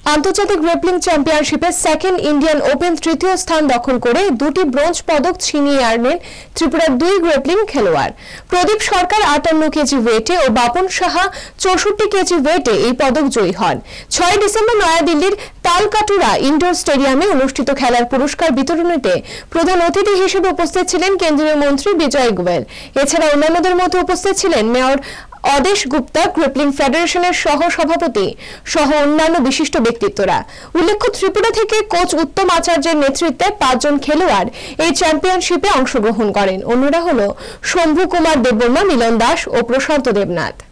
আন্তর্জাতিক গ্রেপলিং চ্যাম্পিয়নশিপে second Indian open তৃতীয় স্থান দখল করে দুটি ব্রোঞ্জ পদক ছিনিয়ে আনেন ত্রিপুরার দুই গ্রেপলিং খেলোয়াড়। প্রদীপ সরকার 58 কেজি ওয়েটে ও বাপন সাহা 64 কেজি ওয়েটে এই পদক জয়ী হন। 6 ডিসেম্বর নয়াদিল্লির তালকাটুরা ইনডোর স্টেডিয়ামে অনুষ্ঠিত খেলার পুরস্কার বিতরণীতে প্রধান অতিথি হিসেবে উপস্থিত ছিলেন কেন্দ্রীয় মন্ত্রী বিজয় গোয়েল। এছাড়া অন্যান্যদের মধ্যে উপস্থিত ছিলেন মেয়র অদেশ গুপ্তা, গ্রেপলিং ফেডারেশনের সহ সভাপতি সহ অন্যান্য বিশিষ্ট ব্যক্তিত্বরা। উল্লেখ্য, ত্রিপুরা থেকে কোচ উত্তম আচার্যের নেতৃত্বে 5 জন খেলোয়াড় এই চ্যাম্পিয়নশিপে অংশগ্রহণ করেন। অন্যরা হল শম্ভু কুমার দেববর্মা, মিলন দাস ও প্রশান্ত দেবনাথ।